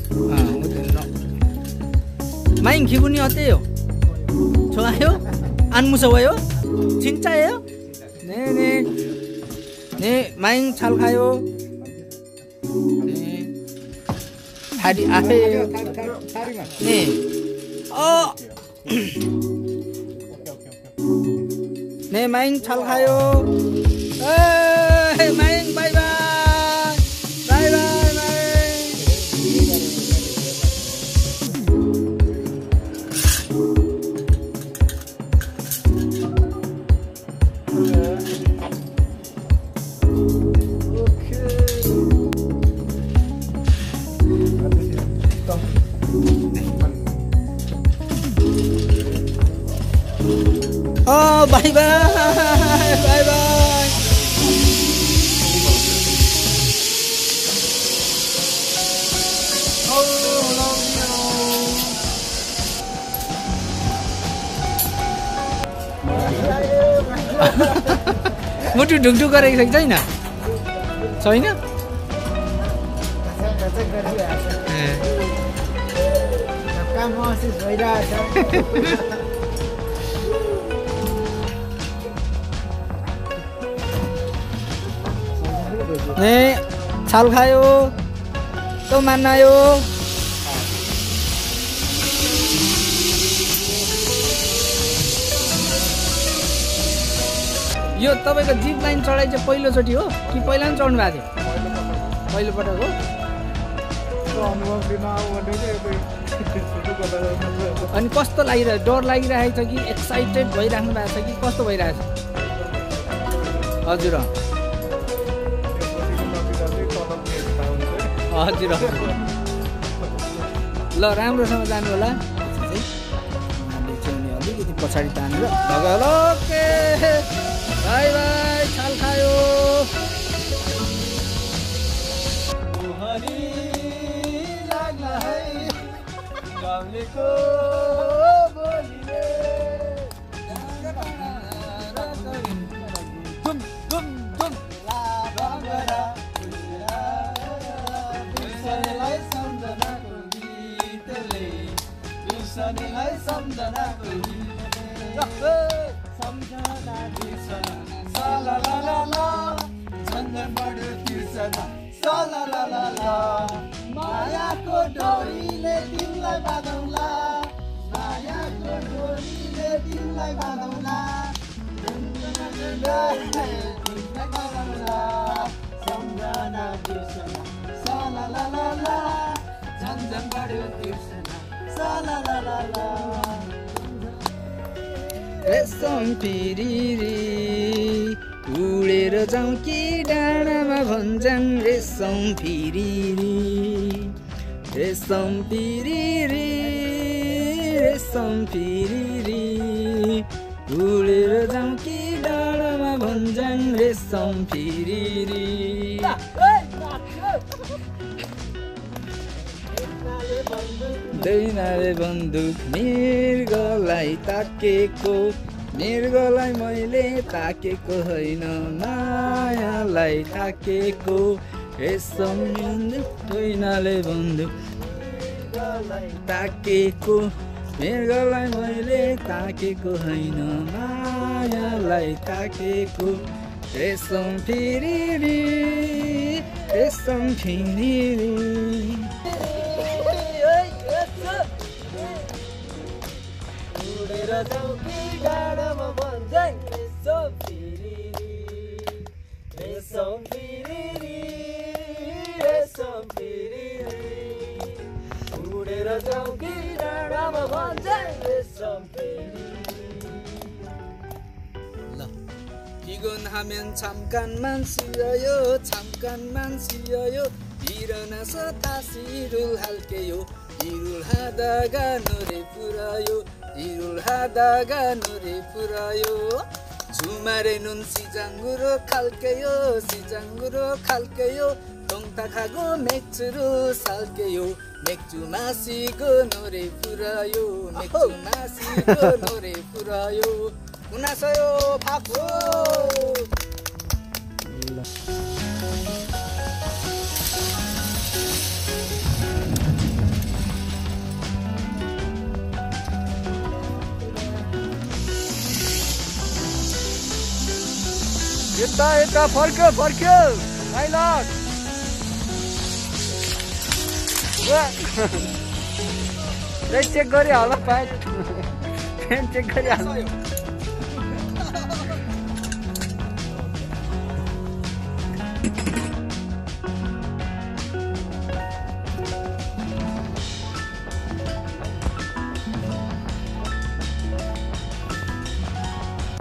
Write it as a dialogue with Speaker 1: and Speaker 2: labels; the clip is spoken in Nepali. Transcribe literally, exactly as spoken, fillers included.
Speaker 1: 마인 기분이 어때요? 좋아요? 안 무서워요? 진짜예요? 네네. 네, 마인 잘 가요. 네. 다리 앞에. 네. 어. 네, 마인 잘 가요. 에이, 마인 바이바이. 바이바이. 어, 바이바이. 바이바이. मुटु ढुकढुक गरेको छ छैन छैन ने छाल खायो तो मान्नायो यो तपाईको जिप लाइन चढाइ चाहिँ पहिलो चोटी हो कि पहिला पनि चढ्नु भएको थियो पहिलो पटक हो अनि कस्तो लागिरहेको डर लागिरहेको छ कि एक्साइटेड भइराख्नु भएको छ कि कस्तो भइरहेको छ हजुर हजुर ल राम्रोसँग जानु होला अलिकति पछाडि तानेर ओके बाई बाई छाल खायो मायाको डोरीले तिमीलाई बाँधौला मायाको डोरीले तिमीलाई बाँधौला सम्झना बिर्सना साला ला ला ला झन् झन् बढ्यो तिर्सना साला ला ला ला रेशम पिरिरी उडेर जाउँ कि डाँडामा भन्छन् रेशम पिरिरी रेशम पिरिरी रेशम पिरिरी उडेर जाउँ कि डाँडामा भन्छन् रेशम पिरिरी दैनाले बन्दुक मृगलाई ताकेको मृगलाई मैले ताकेको होइन मायालाई ताकेको रेशम दैनाले बन्दुक ताकेको मृगलाई मैले ताकेको होइन मायालाई ताकेको रेशम फिरिरी रेशम फिरिरी डाँडामा भन्छन् रेशम फिरिरी रेशम फिरिरी रेशम फिरिरी उडेर जाउँ कि डाँडामा भन्छन् रेशम फिरिरी ल किगोन हामेन छामकान मान्छियो छामकान मान्छियो हिरना सतासी रुल हाल्केयो हिरुल हादागा नरे पुरायो हिरुल हादागा नरे पुरायो झुमारे नुन सिजाङ्गुरो खाल्केयो सिजाङ्गुरो खाल्केयो टोङता खागो मेक्चुरु साल्केयो मेक्चु मासीगो नरे पुरायो मेक्चु मासीगो नरे पुरायो उनासयो फाको
Speaker 2: यता यता फर्क्यो फर्क्यो पाइलट चेक गरिहाल प्यान्ट प्यान्ट चेक गरिहाल